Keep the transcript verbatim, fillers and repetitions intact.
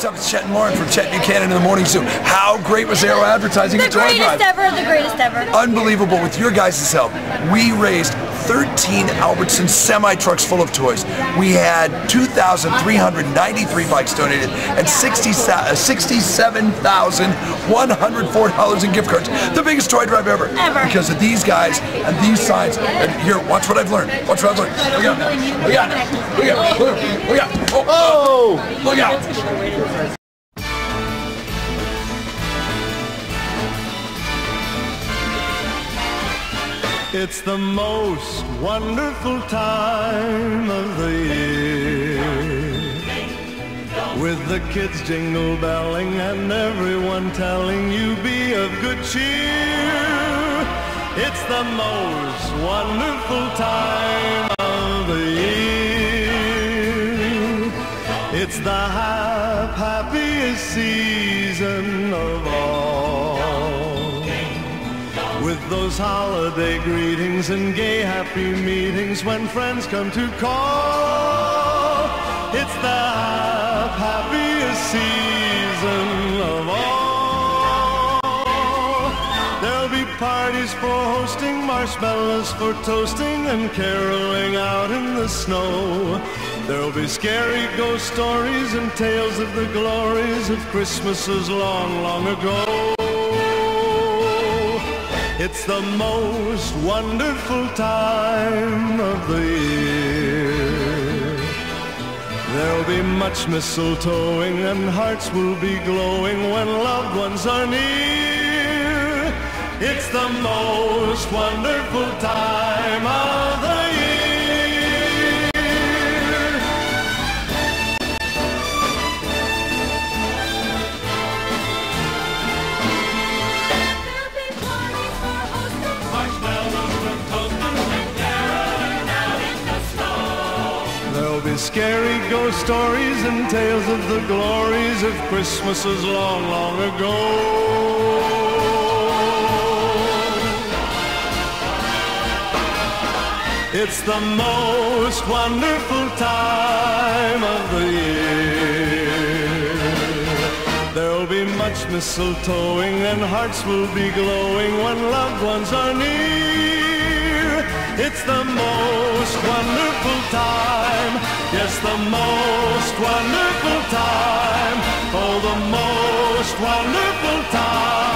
what's up? It's Chet and Lauren from Chet Buchanan in the Morning Zoo. How great was AArrow advertising The at Toy Drive? greatest ever, the greatest ever. Unbelievable. With your guys' help, we raised thirteen Albertson semi-trucks full of toys. We had two thousand three hundred ninety-three bikes donated and sixty-seven thousand one hundred four dollars in gift cards. The biggest toy drive ever. Ever. Because of these guys and these signs. And here, watch what I've learned. Watch what I've learned. Look out now. Look out now. Look out. Look out. Oh, oh. Look out. It's the most wonderful time of the year, with the kids jingle belling and everyone telling you be of good cheer. It's the most wonderful time of the year. It's the hap happiest season of all, with those holiday greetings and gay happy meetings when friends come to call. It's the hap happiest season of all. There'll be parties for hosting, marshmallows for toasting, and caroling out in the snow. There'll be scary ghost stories and tales of the glories of Christmases long, long ago. It's the most wonderful time of the year. There'll be much mistletoeing and hearts will be glowing when loved ones are near. It's the most wonderful time of the year. There'll be scary ghost stories and tales of the glories of Christmases long, long ago. It's the most wonderful time of the year. There'll be much mistletoeing and hearts will be glowing when loved ones are near. It's the most wonderful time, yes, the most wonderful time, oh, the most wonderful time.